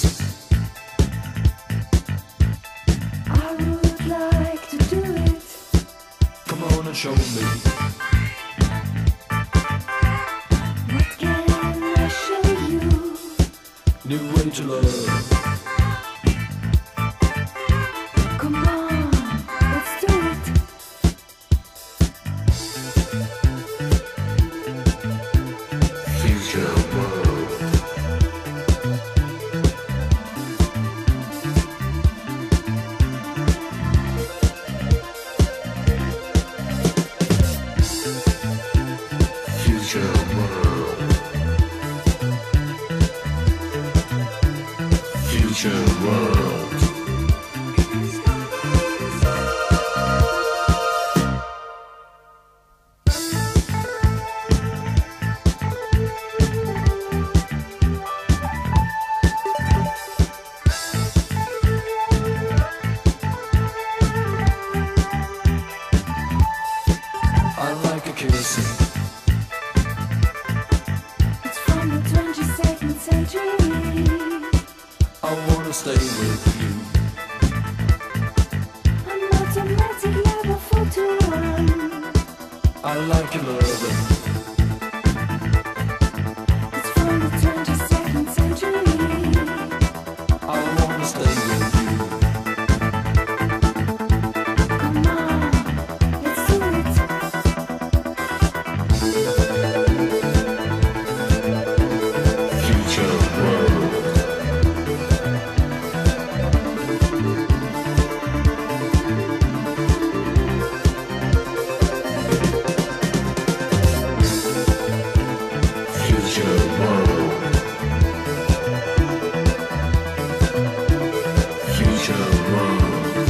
I would like to do it. Come on and show me. What can I show you? New way to love. Come on, let's do it. Future world. Future world. Future world. I like a kissing. It's from the 22nd century. I wanna stay with you. An automatic level for to run. I like your loving. It's from the 22nd century. I wanna stay with you. Come on, let's do it. Future world. Future world. Future world.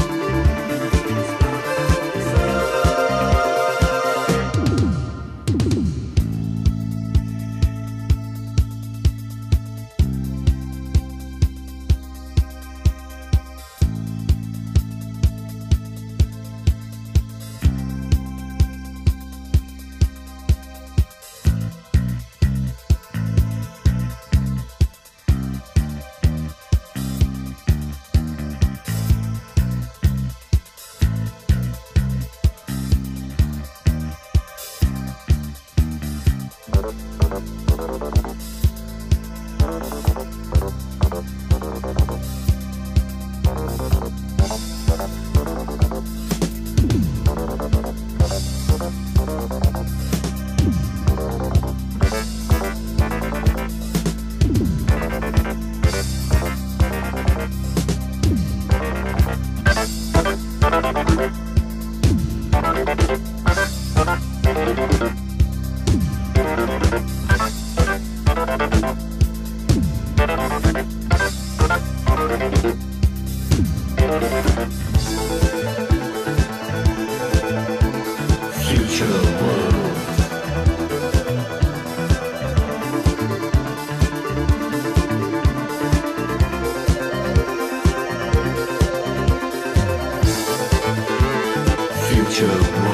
Future world. Future world.